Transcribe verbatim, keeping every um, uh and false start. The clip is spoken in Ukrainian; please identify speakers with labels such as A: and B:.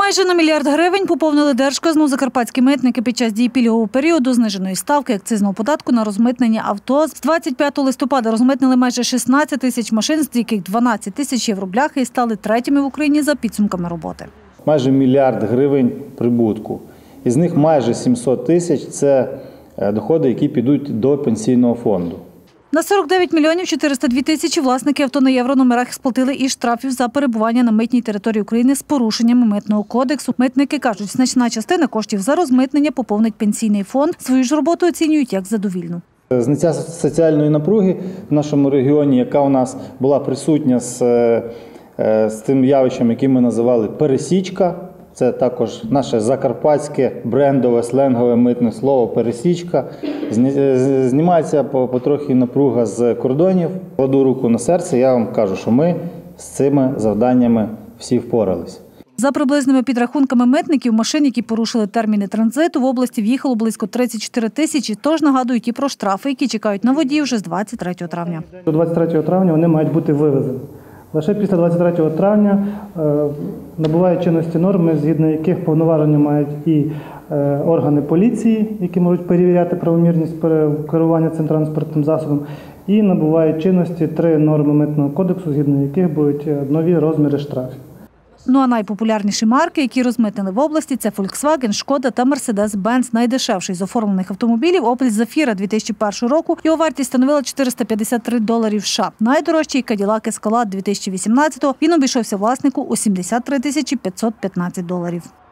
A: Майже на мільярд гривень поповнили держказну закарпатські митники під час дії пільгового періоду зниженої ставки акцизного податку на розмитнення авто. З двадцять п'ятого листопада розмитнили майже шістнадцять тисяч машин, з яких дванадцять тисяч євробляхи, і стали третіми в Україні за підсумками роботи.
B: Майже мільярд гривень прибутку. Із них майже сімсот тисяч – це доходи, які підуть до пенсійного фонду.
A: На сорок дев'ять мільйонів чотириста дві тисячі власники авто на єврономерах сплатили і штрафів за перебування на митній території України з порушеннями Митного кодексу. Митники кажуть, значна частина коштів за розмитнення поповнить пенсійний фонд. Свою ж роботу оцінюють як задовільну.
B: Зняття соціальної напруги в нашому регіоні, яка у нас була присутня з, з тим явищем, яке ми називали «пересічка». Це також наше закарпатське брендове сленгове митне слово «пересічка». Знімається потрохи напруга з кордонів. Кладу руку на серце, я вам кажу, що ми з цими завданнями всі впоралися.
A: За приблизними підрахунками митників, машин, які порушили терміни транзиту, в області в'їхало близько тридцять чотири тисячі, тож нагадують і про штрафи, які чекають на водіїв вже з двадцять третього травня.
C: До двадцять третього травня вони мають бути вивезені. Лише після двадцять третього травня е, набувають чинності норми, згідно яких повноваження мають і е, органи поліції, які можуть перевіряти правомірність керування цим транспортним засобом, і набувають чинності три норми Митного кодексу, згідно яких будуть нові розміри штрафів.
A: Ну а найпопулярніші марки, які розмитнили в області, це Volkswagen, Шкода та Mercedes-Benz. Найдешевший з оформлених автомобілів – Opel Zafira дві тисячі першого року. Його вартість становила чотириста п'ятдесят три доларів США. Найдорожчий – Cadillac Escalade дві тисячі вісімнадцятого. Він обійшовся власнику у сімдесят три тисячі п'ятсот п'ятнадцять доларів.